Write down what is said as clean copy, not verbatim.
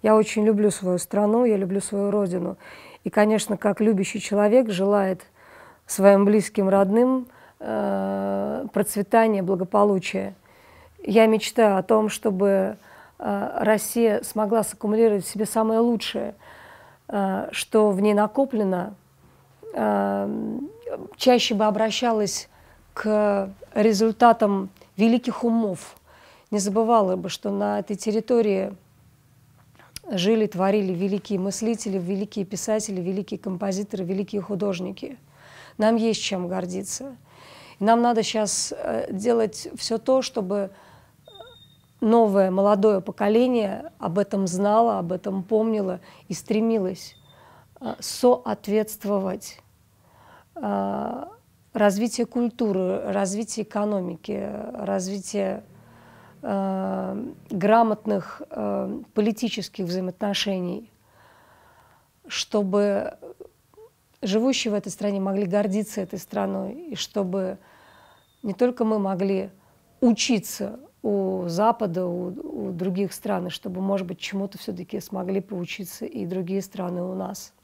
Я очень люблю свою страну, я люблю свою родину. И, конечно, как любящий человек желает своим близким, родным процветания, благополучия. Я мечтаю о том, чтобы Россия смогла саккумулировать в себе самое лучшее, что в ней накоплено, чаще бы обращалась к результатам великих умов, не забывала бы, что на этой территории жили, творили великие мыслители, великие писатели, великие композиторы, великие художники. Нам есть чем гордиться. И нам надо сейчас делать все то, чтобы новое, молодое поколение об этом знало, об этом помнило и стремилось соответствовать развитию культуры, развитию экономики, развитию грамотных политических взаимоотношений, чтобы живущие в этой стране могли гордиться этой страной, и чтобы не только мы могли учиться у Запада, у других стран, и чтобы, может быть, чему-то все-таки смогли поучиться и другие страны у нас.